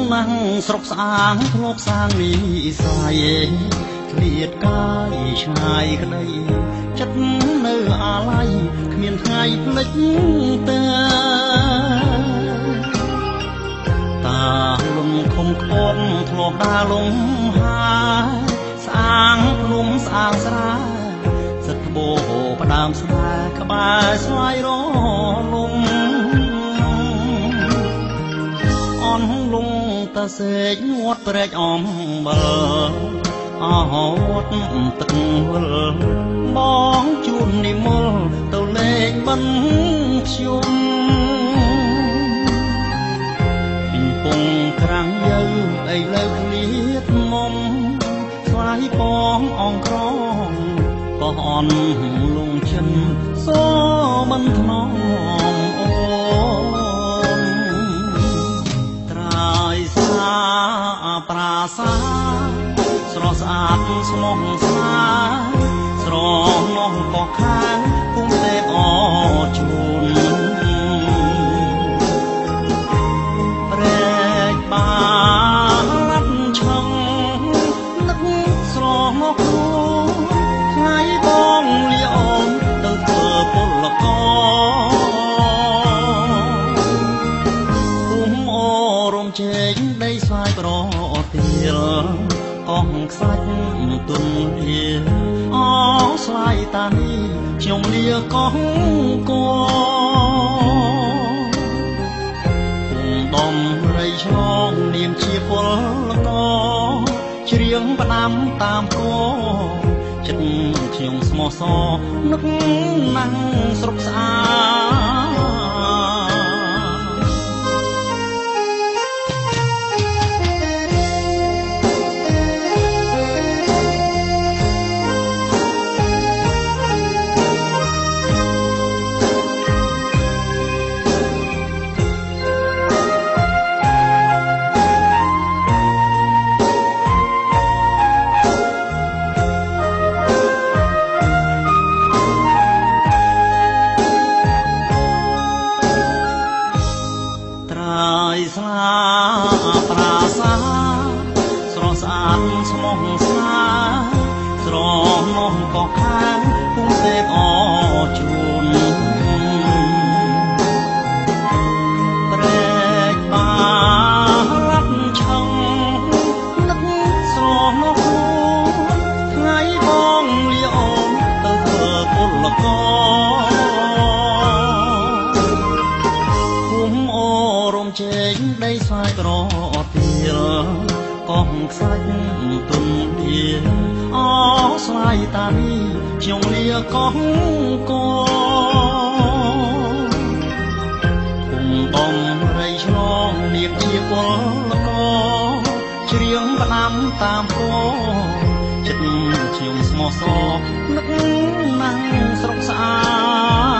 ណាំងស្រុកស្អាងធ្លាប់សាងនិស័យឃ្លាតកាយឆ្ងាយក្តីចិត្តនៅអាល័យគ្មានថ្ងៃភ្លេចទៅតាលំខំខនធ្លាប់ដើរលំហាស្អាងភ្នំស្អាងស្រាសិតត្បូផ្ដើមស្នេហ៍ក្បែរស្វាយរលំអនលងតាសេកងត់ព្រែកអំបិលអហត់ទឹកវិលបងជួននិមលទៅលេងបិណ្ឌខ្ញុំពីពងក្រាំងយើអីលើឃ្លៀតមុំស្វាយបងអងក្រងក៏អនលងចិនសមិនថ្នមអូនត្រើយសាប្រាសាស្រស់ស្អាតស្មោះស្មាស្រស់នោះក៏ខាងគុំទេអជូនព្រែកបានឆឹងនឹកស្រស់មកគួរថ្ងៃបងលីអូនទៅធ្វើពលករគុំអូរំជែងដីស្វាយប្រទាលកងខ្សាច់ទុនលាអស្លាយតានេះខ្ញុំលាកងគោដំរីឆ្លងនាមជាពលករច្រៀងផ្ដាំតាមគោចិត្តខ្ញុំស្មោះសរនឹកណាំងស្រុកស្អាស្លាប្រាសាស្រស់ស្អាតស្មោះស្មាស្រស់នោះក៏ខាងគុំទេអជូនព្រែកបានឆឹងនឹកស្រស់នោះគួរថ្ងៃបងលីអូនទៅធ្វើពលករគុំអូរំជែងដីស្វាយប្រទាលកងខ្សាច់ទុនលាអស្លាយតានេះខ្ញុំលាកងគោគុំបំរីឆ្លងនាមជាពលករច្រៀងផ្ដាំតាមគោចិត្តខ្ញុំស្មោះសរនឹកណាំងស្រុកស្អា